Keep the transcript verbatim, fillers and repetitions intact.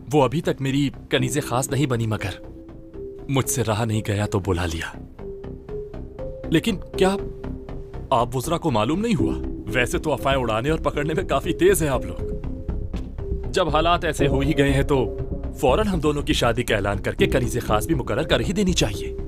वो अभी तक मेरी कनीज़े खास नहीं बनी, मगर मुझसे रहा नहीं गया तो बुला लिया। लेकिन क्या आप वुज़रा को मालूम नहीं हुआ? वैसे तो अफवाहें उड़ाने और पकड़ने में काफी तेज हैं आप लोग। जब हालात ऐसे हो ही गए हैं तो फौरन हम दोनों की शादी का ऐलान करके कनीज़े खास भी मुकर्रर कर ही देनी चाहिए।